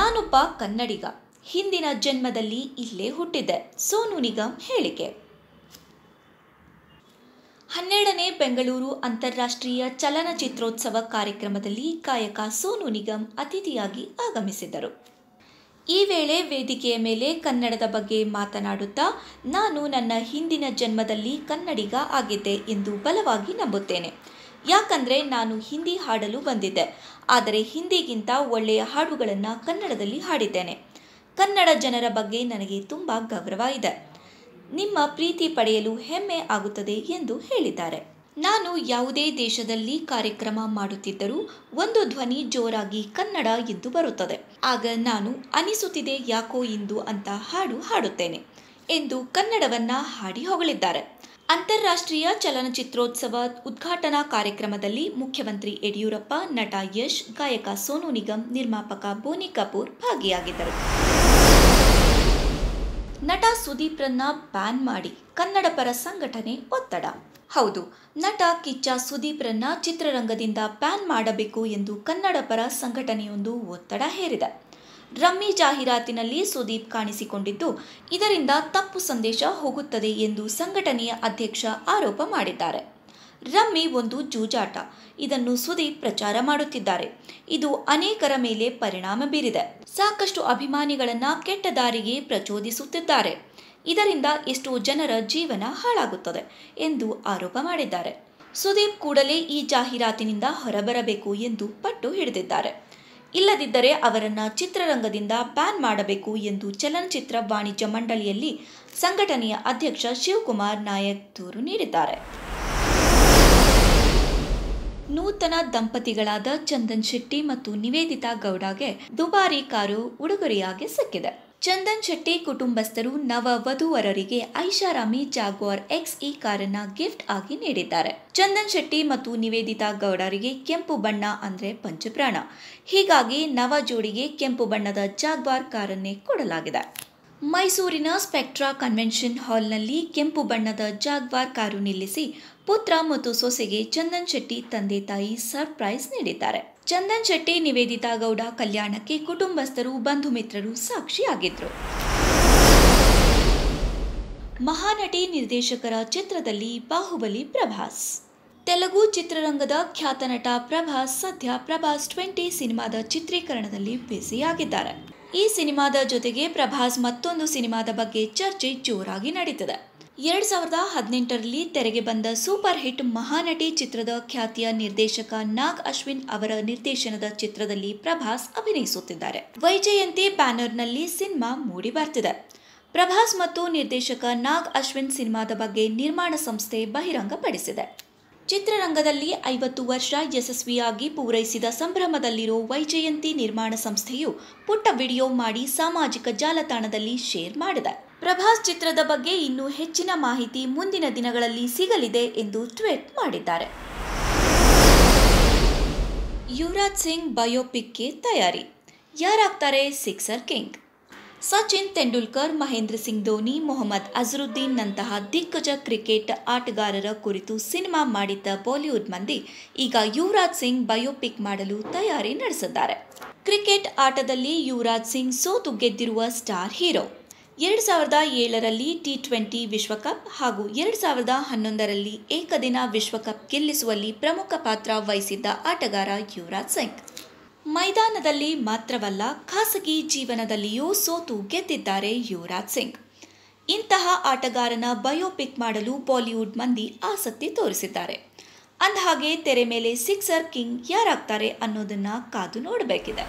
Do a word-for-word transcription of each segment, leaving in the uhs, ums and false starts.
ನಾನೊಬ್ಬ ಕನ್ನಡಿಗ, ಹಿಂದಿನ ಜನ್ಮದಲ್ಲಿ ಇಲ್ಲೇ ಹುಟ್ಟಿದ್ದೆ. ಸೋನು ನಿಗಮ್ ಹೇಳಿಕೆ. ಹನ್ನೆರಡನೇ ಬೆಂಗಳೂರು ಅಂತಾರಾಷ್ಟ್ರೀಯ ಚಲನಚಿತ್ರೋತ್ಸವ ಕಾರ್ಯಕ್ರಮದಲ್ಲಿ ಗಾಯಕ ಸೋನು ನಿಗಮ್ ಅತಿಥಿಯಾಗಿ ಆಗಮಿಸಿದ್ದರು. ಈ ವೇಳೆ ವೇದಿಕೆಯ ಮೇಲೆ ಕನ್ನಡದ ಬಗ್ಗೆ ಮಾತನಾಡುತ್ತಾ, ನಾನು ನನ್ನ ಹಿಂದಿನ ಜನ್ಮದಲ್ಲಿ ಕನ್ನಡಿಗ ಆಗಿದ್ದೆ ಎಂದು ಬಲವಾಗಿ ನಂಬುತ್ತೇನೆ. ಯಾಕಂದರೆ ನಾನು ಹಿಂದಿ ಹಾಡಲು ಬಂದಿದ್ದೆ, ಆದರೆ ಹಿಂದಿಗಿಂತ ಒಳ್ಳೆಯ ಹಾಡುಗಳನ್ನು ಕನ್ನಡದಲ್ಲಿ ಹಾಡಿದ್ದೇನೆ. ಕನ್ನಡ ಜನರ ಬಗ್ಗೆ ನನಗೆ ತುಂಬ ಗೌರವ ಇದೆ. ನಿಮ್ಮ ಪ್ರೀತಿ ಪಡೆಯಲು ಹೆಮ್ಮೆ ಆಗುತ್ತದೆ ಎಂದು ಹೇಳಿದ್ದಾರೆ. ನಾನು ಯಾವುದೇ ದೇಶದಲ್ಲಿ ಕಾರ್ಯಕ್ರಮ ಮಾಡುತ್ತಿದ್ದರೂ ಒಂದು ಧ್ವನಿ ಜೋರಾಗಿ ಕನ್ನಡ ಎಂದು ಬರುತ್ತದೆ. ಆಗ ನಾನು ಅನಿಸುತ್ತಿದೆ ಯಾಕೋ ಇಂದು ಅಂತ ಹಾಡು ಹಾಡುತ್ತೇನೆ ಎಂದು ಕನ್ನಡವನ್ನ ಹಾಡಿ ಹೊಗಳಿದ್ದಾರೆ. ಅಂತಾರಾಷ್ಟ್ರೀಯ ಚಲನಚಿತ್ರೋತ್ಸವ ಉದ್ಘಾಟನಾ ಕಾರ್ಯಕ್ರಮದಲ್ಲಿ ಮುಖ್ಯಮಂತ್ರಿ ಯಡಿಯೂರಪ್ಪ, ನಟ ಯಶ್, ಗಾಯಕ ಸೋನು ನಿಗಮ್, ನಿರ್ಮಾಪಕ ಬೋನಿ ಕಪೂರ್ ಭಾಗಿಯಾಗಿದ್ದರು. ನಟ ಸುದೀಪ್ರನ್ನ ಬ್ಯಾನ್ ಮಾಡಿ ಕನ್ನಡ ಪರ ಸಂಘಟನೆ ಒತ್ತಡ. ಹೌದು, ನಟ ಕಿಚ್ಚ ಸುದೀಪ್ರನ್ನ ಚಿತ್ರರಂಗದಿಂದ ಬ್ಯಾನ್ ಮಾಡಬೇಕು ಎಂದು ಕನ್ನಡ ಪರ ಸಂಘಟನೆಯೊಂದು ಒತ್ತಡ ಹೇರಿದೆ. ರಮ್ಮಿ ಜಾಹೀರಾತಿನಲ್ಲಿ ಸುದೀಪ್ ಕಾಣಿಸಿಕೊಂಡಿದ್ದು, ಇದರಿಂದ ತಪ್ಪು ಸಂದೇಶ ಹೋಗುತ್ತದೆ ಎಂದು ಸಂಘಟನೆಯ ಅಧ್ಯಕ್ಷ ಆರೋಪ ಮಾಡಿದ್ದಾರೆ. ರಮ್ಮಿ ಒಂದು ಜೂಜಾಟ, ಇದನ್ನು ಸುದೀಪ್ ಪ್ರಚಾರ ಮಾಡುತ್ತಿದ್ದಾರೆ. ಇದು ಅನೇಕರ ಮೇಲೆ ಪರಿಣಾಮ ಬೀರಿದೆ. ಸಾಕಷ್ಟು ಅಭಿಮಾನಿಗಳನ್ನ ಕೆಟ್ಟ ದಾರಿಗೆ ಪ್ರಚೋದಿಸುತ್ತಿದ್ದಾರೆ. ಇದರಿಂದ ಎಷ್ಟೋ ಜನರ ಜೀವನ ಹಾಳಾಗುತ್ತದೆ ಎಂದು ಆರೋಪ ಮಾಡಿದ್ದಾರೆ. ಸುದೀಪ್ ಕೂಡಲೇ ಈ ಜಾಹೀರಾತಿನಿಂದ ಹೊರಬರಬೇಕು ಎಂದು ಪಟ್ಟು ಹಿಡಿದಿದ್ದಾರೆ. ಇಲ್ಲದಿದ್ದರೆ ಅವರನ್ನ ಚಿತ್ರರಂಗದಿಂದ ಬ್ಯಾನ್ ಮಾಡಬೇಕು ಎಂದು ಚಲನಚಿತ್ರ ವಾಣಿಜ್ಯ ಮಂಡಳಿಯಲ್ಲಿ ಸಂಘಟನೆಯ ಅಧ್ಯಕ್ಷ ಶಿವಕುಮಾರ್ ನಾಯಕ್ ದೂರು ನೀಡಿದ್ದಾರೆ. ನೂತನ ದಂಪತಿಗಳಾದ ಚಂದನ್ ಶೆಟ್ಟಿ ಮತ್ತು ನಿವೇದಿತಾ ಗೌಡಗೆ ದುಬಾರಿ ಕಾರು ಉಡುಗೊರೆಯಾಗಿ ಸಿಕ್ಕಿದೆ. ಚಂದನ್ ಶೆಟ್ಟಿ ಕುಟುಂಬಸ್ಥರು ನವ ವಧುವರರಿಗೆ ಐಷಾರಾಮಿ ಜಾಗ್ವಾರ್ ಎಕ್ಸ್ ಇ ಕಾರನ್ನ ಗಿಫ್ಟ್ ಆಗಿ ನೀಡಿದ್ದಾರೆ. ಚಂದನ್ ಶೆಟ್ಟಿ ಮತ್ತು ನಿವೇದಿತಾ ಗೌಡರಿಗೆ ಕೆಂಪು ಬಣ್ಣ ಅಂದ್ರೆ ಪಂಚಪ್ರಾಣ. ಹೀಗಾಗಿ ನವ ಜೋಡಿಗೆ ಕೆಂಪು ಬಣ್ಣದ ಜಾಗ್ವಾರ್ ಕಾರನ್ನೇ ಕೊಡಲಾಗಿದೆ. ಮೈಸೂರಿನ ಸ್ಪೆಕ್ಟ್ರಾ ಕನ್ವೆನ್ಷನ್ ಹಾಲ್ನಲ್ಲಿ ಕೆಂಪು ಬಣ್ಣದ ಜಾಗ್ವಾರ್ ಕಾರು ನಿಲ್ಲಿಸಿ ಪುತ್ರ ಮತ್ತು ಸೊಸೆಗೆ ಚಂದನ್ ಶೆಟ್ಟಿ ತಂದೆ ತಾಯಿ ಸರ್ಪ್ರೈಸ್ ನೀಡಿದ್ದಾರೆ. ಚಂದನ್ ಶೆಟ್ಟಿ ನಿವೇದಿತಾ ಗೌಡ ಕಲ್ಯಾಣಕ್ಕೆ ಕುಟುಂಬಸ್ಥರು, ಬಂಧು ಮಿತ್ರರು ಸಾಕ್ಷಿಯಾಗಿದ್ರು. ಮಹಾನಟಿ ನಿರ್ದೇಶಕರ ಚಿತ್ರದಲ್ಲಿ ಬಾಹುಬಲಿ ಪ್ರಭಾಸ್. ತೆಲುಗು ಚಿತ್ರರಂಗದ ಖ್ಯಾತ ನಟ ಪ್ರಭಾಸ್ ಸದ್ಯ ಪ್ರಭಾಸ್ ಟ್ವೆಂಟಿ ಸಿನಿಮಾದ ಚಿತ್ರೀಕರಣದಲ್ಲಿ ಬ್ಯುಸಿಯಾಗಿದ್ದಾರೆ. ಈ ಸಿನಿಮಾದ ಜೊತೆಗೆ ಪ್ರಭಾಸ್ ಮತ್ತೊಂದು ಸಿನಿಮಾದ ಬಗ್ಗೆ ಚರ್ಚೆ ಜೋರಾಗಿ ನಡೀತಿದೆ. ಎರಡ್ ಸಾವಿರದ ಹದಿನೆಂಟರಲ್ಲಿ ತೆರೆಗೆ ಬಂದ ಸೂಪರ್ ಹಿಟ್ ಮಹಾನಟಿ ಚಿತ್ರದ ಖ್ಯಾತಿಯ ನಿರ್ದೇಶಕ ನಾಗ್ ಅಶ್ವಿನ್ ಅವರ ನಿರ್ದೇಶನದ ಚಿತ್ರದಲ್ಲಿ ಪ್ರಭಾಸ್ ಅಭಿನಯಿಸುತ್ತಿದ್ದಾರೆ. ವೈಜಯಂತಿ ಬ್ಯಾನರ್ನಲ್ಲಿ ಸಿನಿಮಾ ಮೂಡಿ ಬರ್ತಿದೆ. ಪ್ರಭಾಸ್ ಮತ್ತು ನಿರ್ದೇಶಕ ನಾಗ್ ಅಶ್ವಿನ್ ಸಿನಿಮಾದ ಬಗ್ಗೆ ನಿರ್ಮಾಣ ಸಂಸ್ಥೆ ಬಹಿರಂಗಪಡಿಸಿದೆ. ಚಿತ್ರರಂಗದಲ್ಲಿ ಐವತ್ತು ವರ್ಷ ಯಶಸ್ವಿಯಾಗಿ ಪೂರೈಸಿದ ಸಂಭ್ರಮದಲ್ಲಿರೋ ವೈಜಯಂತಿ ನಿರ್ಮಾಣ ಸಂಸ್ಥೆಯು ಪುಟ್ಟ ವಿಡಿಯೋ ಮಾಡಿ ಸಾಮಾಜಿಕ ಜಾಲತಾಣದಲ್ಲಿ ಶೇರ್ ಮಾಡಿದೆ. ಪ್ರಭಾಸ್ ಚಿತ್ರದ ಬಗ್ಗೆ ಇನ್ನೂ ಹೆಚ್ಚಿನ ಮಾಹಿತಿ ಮುಂದಿನ ದಿನಗಳಲ್ಲಿ ಸಿಗಲಿದೆ ಎಂದು ಟ್ವೀಟ್ ಮಾಡಿದ್ದಾರೆ. ಯುವರಾಜ್ ಸಿಂಗ್ ಬಯೋಪಿಕ್ಗೆ ತಯಾರಿ. ಯಾರಾಗ್ತಾರೆ ಸಿಕ್ಸರ್ ಕಿಂಗ್? ಸಚಿನ್ ತೆಂಡೂಲ್ಕರ್, ಮಹೇಂದ್ರ ಸಿಂಗ್ ಧೋನಿ, ಮೊಹಮ್ಮದ್ ಅಜರುದ್ದೀನ್ ನಂತಹ ದಿಗ್ಗಜ ಕ್ರಿಕೆಟ್ ಆಟಗಾರರ ಕುರಿತು ಸಿನಿಮಾ ಮಾಡಿದ್ದ ಬಾಲಿವುಡ್ ಮಂದಿ ಈಗ ಯುವರಾಜ್ ಸಿಂಗ್ ಬಯೋಪಿಕ್ ಮಾಡಲು ತಯಾರಿ ನಡೆಸಿದ್ದಾರೆ. ಕ್ರಿಕೆಟ್ ಆಟದಲ್ಲಿ ಯುವರಾಜ್ ಸಿಂಗ್ ಸೋತು ಗೆದ್ದಿರುವ ಸ್ಟಾರ್ ಹೀರೋ. ಎರಡು ಸಾವಿರದ ಏಳರಲ್ಲಿ ಟಿ ಟ್ವೆಂಟಿ ವಿಶ್ವಕಪ್ ಹಾಗೂ ಎರಡು ಸಾವಿರದ ಹನ್ನೊಂದರಲ್ಲಿ ಏಕದಿನ ವಿಶ್ವಕಪ್ ಗೆಲ್ಲಿಸುವಲ್ಲಿ ಪ್ರಮುಖ ಪಾತ್ರ ವಹಿಸಿದ್ದ ಆಟಗಾರ ಯುವರಾಜ್ ಸಿಂಗ್. ಮೈದಾನದಲ್ಲಿ ಮಾತ್ರವಲ್ಲ, ಖಾಸಗಿ ಜೀವನದಲ್ಲಿಯೂ ಸೋತು ಗೆದ್ದಿದ್ದಾರೆ ಯುವರಾಜ್ ಸಿಂಗ್. ಇಂತಹ ಆಟಗಾರನ ಬಯೋಪಿಕ್ ಮಾಡಲು ಬಾಲಿವುಡ್ ಮಂದಿ ಆಸಕ್ತಿ ತೋರಿಸಿದ್ದಾರೆ. ಅಂದಹಾಗೆ ತೆರೆ ಮೇಲೆ ಸಿಕ್ಸರ್ ಕಿಂಗ್ ಯಾರಾಗ್ತಾರೆ ಅನ್ನೋದನ್ನ ಕಾದು ನೋಡಬೇಕಿದೆ.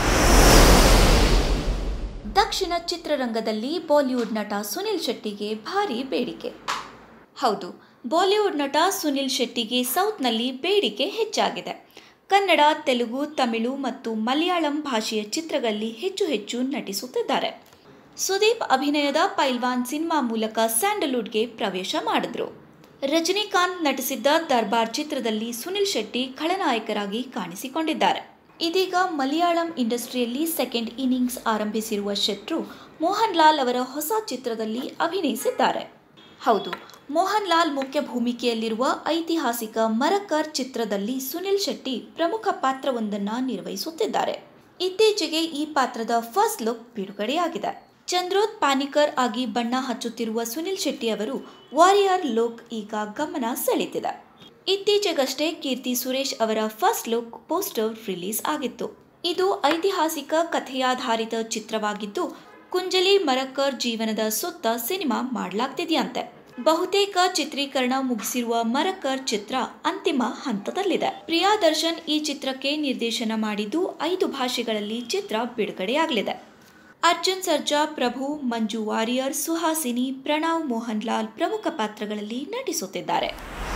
ದಕ್ಷಿಣ ಚಿತ್ರರಂಗದಲ್ಲಿ ಬಾಲಿವುಡ್ ನಟ ಸುನಿಲ್ ಶೆಟ್ಟಿಗೆ ಭಾರೀ ಬೇಡಿಕೆ. ಹೌದು, ಬಾಲಿವುಡ್ ನಟ ಸುನಿಲ್ ಶೆಟ್ಟಿಗೆ ಸೌತ್ನಲ್ಲಿ ಬೇಡಿಕೆ ಹೆಚ್ಚಾಗಿದೆ. ಕನ್ನಡ, ತೆಲುಗು, ತಮಿಳು ಮತ್ತು ಮಲಯಾಳಂ ಭಾಷೆಯ ಚಿತ್ರಗಳಲ್ಲಿ ಹೆಚ್ಚು ಹೆಚ್ಚು ನಟಿಸುತ್ತಿದ್ದಾರೆ. ಸುದೀಪ್ ಅಭಿನಯದ ಪೈಲ್ವಾನ್ ಸಿನಿಮಾ ಮೂಲಕ ಸ್ಯಾಂಡಲ್ವುಡ್ಗೆ ಪ್ರವೇಶ ಮಾಡಿದ್ರು. ರಜನಿಕಾಂತ್ ನಟಿಸಿದ್ದ ದರ್ಬಾರ್ ಚಿತ್ರದಲ್ಲಿ ಸುನಿಲ್ ಶೆಟ್ಟಿ ಖಳನಾಯಕರಾಗಿ ಕಾಣಿಸಿಕೊಂಡಿದ್ದಾರೆ. ಇದೀಗ ಮಲಯಾಳಂ ಇಂಡಸ್ಟ್ರಿಯಲ್ಲಿ ಸೆಕೆಂಡ್ ಇನ್ನಿಂಗ್ಸ್ ಆರಂಭಿಸಿರುವ ಶೆಟ್ರು ಮೋಹನ್ ಲಾಲ್ ಅವರ ಹೊಸ ಚಿತ್ರದಲ್ಲಿ ಅಭಿನಯಿಸಿದ್ದಾರೆ. ಹೌದು, ಮೋಹನ್ ಲಾಲ್ ಮುಖ್ಯ ಭೂಮಿಕೆಯಲ್ಲಿರುವ ಐತಿಹಾಸಿಕ ಮರಕರ್ ಚಿತ್ರದಲ್ಲಿ ಸುನಿಲ್ ಶೆಟ್ಟಿ ಪ್ರಮುಖ ಪಾತ್ರವೊಂದನ್ನು ನಿರ್ವಹಿಸುತ್ತಿದ್ದಾರೆ. ಇತ್ತೀಚೆಗೆ ಈ ಪಾತ್ರದ ಫಸ್ಟ್ ಲುಕ್ ಬಿಡುಗಡೆಯಾಗಿದೆ. ಚಂದ್ರೋತ್ ಪಾನಿಕರ್ ಆಗಿ ಬಣ್ಣ ಹಚ್ಚುತ್ತಿರುವ ಸುನಿಲ್ ಶೆಟ್ಟಿ ಅವರು ವಾರಿಯರ್ ಲುಕ್ ಈಗ ಗಮನ ಸೆಳೆದಿದೆ. ಇತ್ತೀಚೆಗಷ್ಟೇ ಕೀರ್ತಿ ಸುರೇಶ್ ಅವರ ಫಸ್ಟ್ ಲುಕ್ ಪೋಸ್ಟರ್ ರಿಲೀಸ್ ಆಗಿತ್ತು. ಇದು ಐತಿಹಾಸಿಕ ಕಥೆಯಾಧಾರಿತ ಚಿತ್ರವಾಗಿದ್ದು, ಕುಂಜಲಿ ಮರಕ್ಕರ್ ಜೀವನದ ಸುತ್ತ ಸಿನಿಮಾ ಮಾಡಲಾಗ್ತಿದೆಯಂತೆ. ಬಹುತೇಕ ಚಿತ್ರೀಕರಣ ಮುಗಿಸಿರುವ ಮರಕ್ಕರ್ ಚಿತ್ರ ಅಂತಿಮ ಹಂತದಲ್ಲಿದೆ. ಪ್ರಿಯಾದರ್ಶನ್ ಈ ಚಿತ್ರಕ್ಕೆ ನಿರ್ದೇಶನ ಮಾಡಿದ್ದು, ಐದು ಭಾಷೆಗಳಲ್ಲಿ ಚಿತ್ರ ಬಿಡುಗಡೆಯಾಗಲಿದೆ. ಅರ್ಜುನ್ ಸರ್ಜಾ, ಪ್ರಭು, ಮಂಜು ವಾರಿಯರ್, ಸುಹಾಸಿನಿ, ಪ್ರಣವ್ ಮೋಹನ್ ಲಾಲ್ ಪ್ರಮುಖ ಪಾತ್ರಗಳಲ್ಲಿ ನಟಿಸುತ್ತಿದ್ದಾರೆ.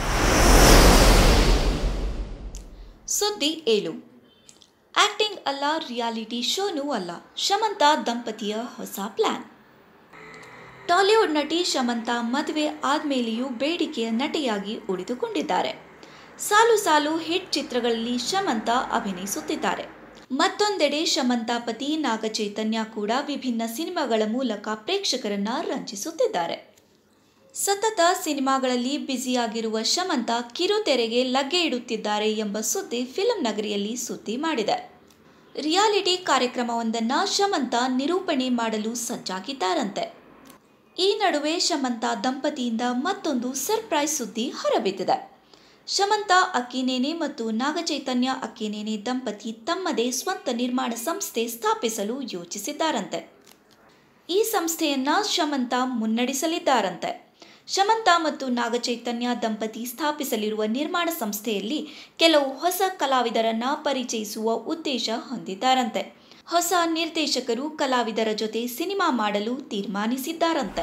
ಸುದ್ದಿ ಏಳು. ಆಕ್ಟಿಂಗ್ ಅಲ್ಲ, ರಿಯಾಲಿಟಿ ಶೋನೂ ಅಲ್ಲ, ಶಮಂತಾ ದಂಪತಿಯ ಹೊಸ ಪ್ಲಾನ್. ಟಾಲಿವುಡ್ ನಟಿ ಶಮಂತಾ ಮದುವೆ ಆದ್ಮೇಲೆಯೂ ಬೇಡಿಕೆಯ ನಟಿಯಾಗಿ ಉಳಿದುಕೊಂಡಿದ್ದಾರೆ. ಸಾಲು ಸಾಲು ಹಿಟ್ ಚಿತ್ರಗಳಲ್ಲಿ ಶಮಂತಾ ಅಭಿನಯಿಸುತ್ತಿದ್ದಾರೆ. ಮತ್ತೊಂದೆಡೆ ಶಮಂತಾ ಪತಿ ನಾಗಚೈತನ್ಯ ಕೂಡ ವಿಭಿನ್ನ ಸಿನಿಮಾಗಳ ಮೂಲಕ ಪ್ರೇಕ್ಷಕರನ್ನ ರಂಜಿಸುತ್ತಿದ್ದಾರೆ. ಸತತ ಸಿನಿಮಾಗಳಲ್ಲಿ ಬ್ಯುಸಿಯಾಗಿರುವ ಶಮಂತಾ ಕಿರುತೆರೆಗೆ ಲಗ್ಗೆ ಇಡುತ್ತಿದ್ದಾರೆ ಎಂಬ ಸುದ್ದಿ ಫಿಲ್ಮ್ ನಗರಿಯಲ್ಲಿ ಸುದ್ದಿ ಮಾಡಿದೆ. ರಿಯಾಲಿಟಿ ಕಾರ್ಯಕ್ರಮವೊಂದನ್ನ ಶಮಂತಾ ನಿರೂಪಣೆ ಮಾಡಲು ಸಜ್ಜಾಗಿದ್ದಾರಂತೆ. ಈ ನಡುವೆ ಶಮಂತಾ ದಂಪತಿಯಿಂದ ಮತ್ತೊಂದು ಸರ್ಪ್ರೈಸ್ ಸುದ್ದಿ ಹೊರಬಿದ್ದಿದೆ. ಶಮಂತಾ ಅಕ್ಕಿನೇನಿ ಮತ್ತು ನಾಗಚೈತನ್ಯ ಅಕ್ಕಿನೇನಿ ದಂಪತಿ ತಮ್ಮದೇ ಸ್ವಂತ ನಿರ್ಮಾಣ ಸಂಸ್ಥೆ ಸ್ಥಾಪಿಸಲು ಯೋಚಿಸಿದ್ದಾರಂತೆ. ಈ ಸಂಸ್ಥೆಯನ್ನ ಶಮಂತಾ ಮುನ್ನಡೆಸಲಿದ್ದಾರಂತೆ. ಶಮಂತಾ ಮತ್ತು ನಾಗಚೈತನ್ಯ ದಂಪತಿ ಸ್ಥಾಪಿಸಲಿರುವ ನಿರ್ಮಾಣ ಸಂಸ್ಥೆಯಲ್ಲಿ ಕೆಲವು ಹೊಸ ಕಲಾವಿದರನ್ನ ಪರಿಚಯಿಸುವ ಉದ್ದೇಶ ಹೊಂದಿದ್ದಾರಂತೆ. ಹೊಸ ನಿರ್ದೇಶಕರು ಕಲಾವಿದರ ಜೊತೆ ಸಿನಿಮಾ ಮಾಡಲು ತೀರ್ಮಾನಿಸಿದ್ದಾರಂತೆ.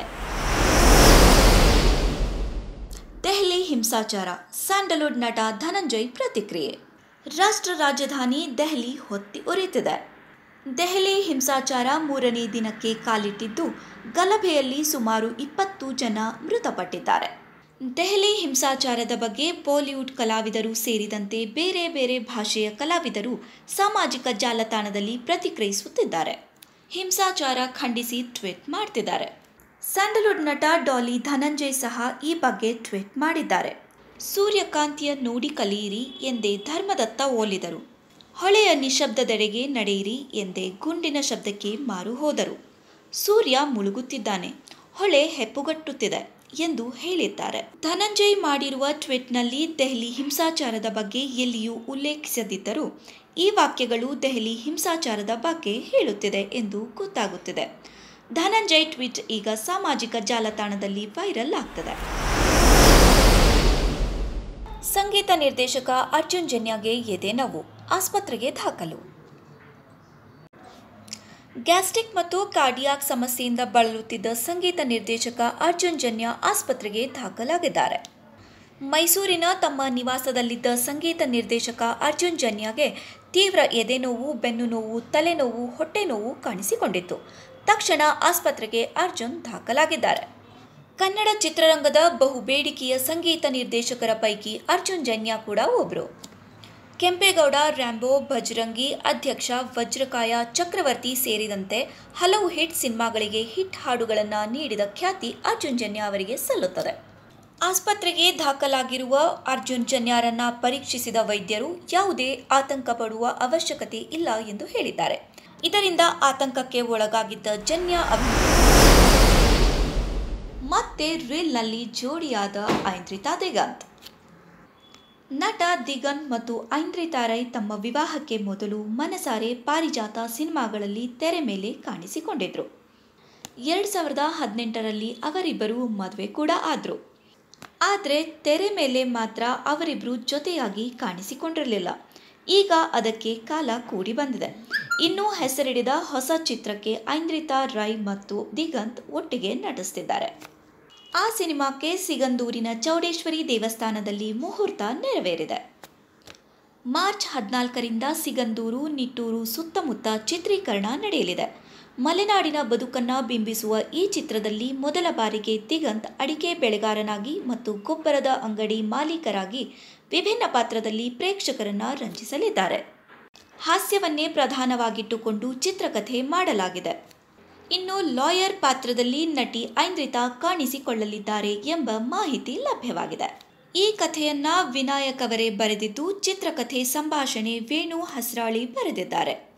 ದೆಹಲಿ ಹಿಂಸಾಚಾರ, ಸ್ಯಾಂಡಲ್ವುಡ್ ನಟ ಧನಂಜಯ್ ಪ್ರತಿಕ್ರಿಯೆ. ರಾಷ್ಟ್ರ ರಾಜಧಾನಿ ದೆಹಲಿ ಹೊತ್ತಿ ಉರಿತಿದೆ. ದೆಹಲಿ ಹಿಂಸಾಚಾರ ಮೂರನೇ ದಿನಕ್ಕೆ ಕಾಲಿಟ್ಟಿದ್ದು, ಗಲಭೆಯಲ್ಲಿ ಸುಮಾರು ಇಪ್ಪತ್ತು ಜನ ಮೃತಪಟ್ಟಿದ್ದಾರೆ. ದೆಹಲಿ ಹಿಂಸಾಚಾರದ ಬಗ್ಗೆ ಬಾಲಿವುಡ್ ಕಲಾವಿದರು ಸೇರಿದಂತೆ ಬೇರೆ ಬೇರೆ ಭಾಷೆಯ ಕಲಾವಿದರು ಸಾಮಾಜಿಕ ಜಾಲತಾಣದಲ್ಲಿ ಪ್ರತಿಕ್ರಿಯಿಸುತ್ತಿದ್ದಾರೆ. ಹಿಂಸಾಚಾರ ಖಂಡಿಸಿ ಟ್ವೀಟ್ ಮಾಡ್ತಿದ್ದಾರೆ. ಸ್ಯಾಂಡಲ್ವುಡ್ ನಟ ಡಾಲಿ ಧನಂಜಯ್ ಸಹ ಈ ಬಗ್ಗೆ ಟ್ವೀಟ್ ಮಾಡಿದ್ದಾರೆ. ಸೂರ್ಯಕಾಂತಿಯ ನೋಡಿ ಕಲಿಯಿರಿ ಎಂದೇ ಧರ್ಮದತ್ತ ಓಲಿದರು. ಹೊಳೆಯ ನಿಶಬ್ದದೆಡೆಗೆ ನಡೆಯಿರಿ ಎಂದೇ ಗುಂಡಿನ ಶಬ್ದಕ್ಕೆ ಮಾರು ಹೋದರು. ಸೂರ್ಯ ಮುಳುಗುತ್ತಿದ್ದಾನೆ, ಹೊಳೆ ಹೆಪ್ಪುಗಟ್ಟುತ್ತಿದೆ ಎಂದು ಹೇಳಿದ್ದಾರೆ. ಧನಂಜಯ್ ಮಾಡಿರುವ ಟ್ವೀಟ್ನಲ್ಲಿ ದೆಹಲಿ ಹಿಂಸಾಚಾರದ ಬಗ್ಗೆ ಎಲ್ಲಿಯೂ ಉಲ್ಲೇಖಿಸದಿದ್ದರೂ ಈ ವಾಕ್ಯಗಳು ದೆಹಲಿ ಹಿಂಸಾಚಾರದ ಬಗ್ಗೆ ಹೇಳುತ್ತಿದೆ ಎಂದು ಗೊತ್ತಾಗುತ್ತಿದೆ. ಧನಂಜಯ್ ಟ್ವೀಟ್ ಈಗ ಸಾಮಾಜಿಕ ಜಾಲತಾಣದಲ್ಲಿ ವೈರಲ್ ಆಗ್ತದೆ. ಸಂಗೀತ ನಿರ್ದೇಶಕ ಅರ್ಜುನ್ ಜನ್ಯಾಗೆ ಎದೆ ನೋವು, ಆಸ್ಪತ್ರೆಗೆ ದಾಖಲು. ಗ್ಯಾಸ್ಟ್ರಿಕ್ ಮತ್ತು ಕಾರ್ಡಿಯಾಕ್ ಸಮಸ್ಯೆಯಿಂದ ಬಳಲುತ್ತಿದ್ದ ಸಂಗೀತ ನಿರ್ದೇಶಕ ಅರ್ಜುನ್ ಜನ್ಯ ಆಸ್ಪತ್ರೆಗೆ ದಾಖಲಾಗಿದ್ದಾರೆ. ಮೈಸೂರಿನ ತಮ್ಮ ನಿವಾಸದಲ್ಲಿದ್ದ ಸಂಗೀತ ನಿರ್ದೇಶಕ ಅರ್ಜುನ್ ಜನ್ಯಾಗೆ ತೀವ್ರ ಎದೆನೋವು, ಬೆನ್ನು ನೋವು, ತಲೆನೋವು, ಹೊಟ್ಟೆ ನೋವು ಕಾಣಿಸಿಕೊಂಡಿತ್ತು. ತಕ್ಷಣ ಆಸ್ಪತ್ರೆಗೆ ಅರ್ಜುನ್ ದಾಖಲಾಗಿದ್ದಾರೆ. ಕನ್ನಡ ಚಿತ್ರರಂಗದ ಬಹು ಬೇಡಿಕೆಯ ಸಂಗೀತ ನಿರ್ದೇಶಕರ ಪೈಕಿ ಅರ್ಜುನ್ ಜನ್ಯ ಕೂಡ ಒಬ್ಬರು. ಕೆಂಪೇಗೌಡ, ರ್ಯಾಂಬೋ, ಭಜರಂಗಿ, ಅಧ್ಯಕ್ಷ, ವಜ್ರಕಾಯ, ಚಕ್ರವರ್ತಿ ಸೇರಿದಂತೆ ಹಲವು ಹಿಟ್ ಸಿನಿಮಾಗಳಿಗೆ ಹಿಟ್ ಹಾಡುಗಳನ್ನು ನೀಡಿದ ಖ್ಯಾತಿ ಅರ್ಜುನ್ ಜನ್ಯ ಅವರಿಗೆ ಸಲ್ಲುತ್ತದೆ. ಆಸ್ಪತ್ರೆಗೆ ದಾಖಲಾಗಿರುವ ಅರ್ಜುನ್ ಜನ್ಯಾರನ್ನ ಪರೀಕ್ಷಿಸಿದ ವೈದ್ಯರು ಯಾವುದೇ ಆತಂಕ ಪಡುವ ಅವಶ್ಯಕತೆ ಇಲ್ಲ ಎಂದು ಹೇಳಿದ್ದಾರೆ. ಇದರಿಂದ ಆತಂಕಕ್ಕೆ ಒಳಗಾಗಿದ್ದ ಜನ್ಯ ಮತ್ತೆ ರೀಲ್ನಲ್ಲಿ ಜೋಡಿಯಾದ ಐಂದ್ರಿತಾ ದಿಗಂತ್. ನಟ ದಿಗಂತ್ ಮತ್ತು ಐಂದ್ರಿತಾ ರೈ ತಮ್ಮ ವಿವಾಹಕ್ಕೆ ಮೊದಲು ಮನಸಾರೆ, ಪಾರಿಜಾತ ಸಿನಿಮಾಗಳಲ್ಲಿ ತೆರೆ ಮೇಲೆ ಕಾಣಿಸಿಕೊಂಡಿದ್ರು. ಎರಡು ಸಾವಿರದ ಹದಿನೆಂಟರಲ್ಲಿ ಅವರಿಬ್ಬರು ಮದುವೆ ಕೂಡ ಆದರು. ಆದರೆ ತೆರೆ ಮೇಲೆ ಮಾತ್ರ ಅವರಿಬ್ಬರು ಜೊತೆಯಾಗಿ ಕಾಣಿಸಿಕೊಂಡಿರಲಿಲ್ಲ. ಈಗ ಅದಕ್ಕೆ ಕಾಲ ಕೂಡಿ ಬಂದಿದೆ. ಇನ್ನೂ ಹೆಸರಿಡಿದ ಹೊಸ ಚಿತ್ರಕ್ಕೆ ಐಂದ್ರಿತಾ ರೈ ಮತ್ತು ದಿಗಂತ್ ಒಟ್ಟಿಗೆ ನಟಿಸುತ್ತಿದ್ದಾರೆ. ಆ ಸಿನಿಮಾಕ್ಕೆ ಸಿಗಂದೂರಿನ ಚೌಡೇಶ್ವರಿ ದೇವಸ್ಥಾನದಲ್ಲಿ ಮುಹೂರ್ತ ನೆರವೇರಿದೆ. ಮಾರ್ಚ್ ಹದಿನಾಲ್ಕರಿಂದ ಸಿಗಂದೂರು, ನಿಟ್ಟೂರು ಸುತ್ತಮುತ್ತ ಚಿತ್ರೀಕರಣ ನಡೆಯಲಿದೆ. ಮಲೆನಾಡಿನ ಬದುಕನ್ನ ಬಿಂಬಿಸುವ ಈ ಚಿತ್ರದಲ್ಲಿ ಮೊದಲ ಬಾರಿಗೆ ದಿಗಂತ್ ಅಡಿಕೆ ಬೆಳೆಗಾರನಾಗಿ ಮತ್ತು ಗೊಬ್ಬರದ ಅಂಗಡಿ ಮಾಲೀಕರಾಗಿ ವಿಭಿನ್ನ ಪಾತ್ರದಲ್ಲಿ ಪ್ರೇಕ್ಷಕರನ್ನ ರಂಜಿಸಲಿದ್ದಾರೆ. ಹಾಸ್ಯವನ್ನೇ ಪ್ರಧಾನವಾಗಿಟ್ಟುಕೊಂಡು ಚಿತ್ರಕಥೆ ಮಾಡಲಾಗಿದೆ. ಇನ್ನು ಲಾಯರ್ ಪಾತ್ರದಲ್ಲಿ ನಟಿ ಐಂದ್ರಿತಾ ಕಾಣಿಸಿಕೊಳ್ಳಲಿದ್ದಾರೆ ಎಂಬ ಮಾಹಿತಿ ಲಭ್ಯವಾಗಿದೆ. ಈ ಕಥೆಯನ್ನ ವಿನಾಯಕ್ ಅವರೇ ಬರೆದಿದ್ದು, ಚಿತ್ರಕಥೆ ಸಂಭಾಷಣೆ ವೇಣು ಹಸ್ರಾಳಿ ಬರೆದಿದ್ದಾರೆ.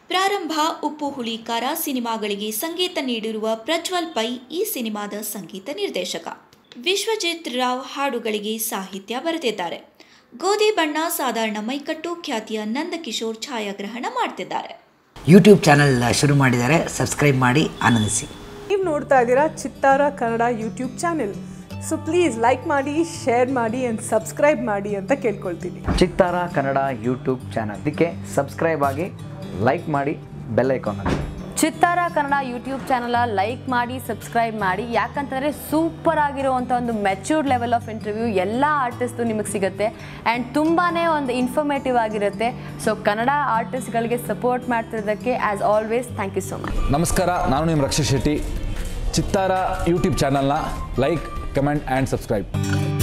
ಪ್ರಾರಂಭ ಉಪ್ಪು ಹುಳಿ ಖಾರ ಸಿನಿಮಾಗಳಿಗೆ ಸಂಗೀತ ನೀಡಿರುವ ಪ್ರಜ್ವಲ್ ಪೈ ಈ ಸಿನಿಮಾದ ಸಂಗೀತ ನಿರ್ದೇಶಕ. ವಿಶ್ವಜಿತ್ ರಾವ್ ಹಾಡುಗಳಿಗೆ ಸಾಹಿತ್ಯ ಬರೆದಿದ್ದಾರೆ. ಗೋಧಿ ಬಣ್ಣ ಸಾಧಾರಣ ಮೈಕಟ್ಟು ಖ್ಯಾತಿಯ ನಂದಕಿಶೋರ್ ಛಾಯಾಗ್ರಹಣ ಮಾಡ್ತಿದ್ದಾರೆ. ಯೂಟ್ಯೂಬ್ ಚಾನಲ್ ಶುರು ಮಾಡಿದ್ದಾರೆ, ಸಬ್ಸ್ಕ್ರೈಬ್ ಮಾಡಿ ಆನಂದಿಸಿ. ನೀವು ನೋಡ್ತಾ ಇದ್ದೀರಾ Chittara Kannada YouTube channel. So please like ಮಾಡಿ, ಶೇರ್ ಮಾಡಿ ಆ್ಯಂಡ್ ಸಬ್ಸ್ಕ್ರೈಬ್ ಮಾಡಿ ಅಂತ ಕೇಳ್ಕೊಳ್ತೀನಿ. ಚಿತ್ತಾರ ಕನ್ನಡ ಯೂಟ್ಯೂಬ್ ಚಾನಲ್ ಇದಕ್ಕೆ ಸಬ್ಸ್ಕ್ರೈಬ್ ಆಗಿ, ಲೈಕ್ ಮಾಡಿ, ಬೆಲ್ ಐಕಾನ್ ಆಗಿ. Chittara Kannada YouTube channel like ಮಾಡಿ, ಸಬ್ಸ್ಕ್ರೈಬ್ ಮಾಡಿ. ಯಾಕಂತಂದರೆ ಸೂಪರ್ ಆಗಿರುವಂಥ ಒಂದು ಮೆಚ್ಯೂರ್ಡ್ ಲೆವೆಲ್ ಆಫ್ ಇಂಟರ್ವ್ಯೂ ಎಲ್ಲ ಆರ್ಟಿಸ್ಟು ನಿಮಗೆ ಸಿಗುತ್ತೆ ಆ್ಯಂಡ್ ತುಂಬಾ ಒಂದು ಇನ್ಫಾರ್ಮೇಟಿವ್ ಆಗಿರುತ್ತೆ. ಸೊ ಕನ್ನಡ ಆರ್ಟಿಸ್ಟ್ಗಳಿಗೆ ಸಪೋರ್ಟ್ ಮಾಡ್ತಿರೋದಕ್ಕೆ as always thank you so much. ನಮಸ್ಕಾರ, ನಾನು ನಿಮ್ಮ ರಕ್ಷಿತ್ ಶೆಟ್ಟಿ. ಚಿತ್ತಾರ ಯೂಟ್ಯೂಬ್ ಚಾನಲ್ನ ಲೈಕ್, ಕಮೆಂಟ್ ಆ್ಯಂಡ್ ಸಬ್ಸ್ಕ್ರೈಬ್.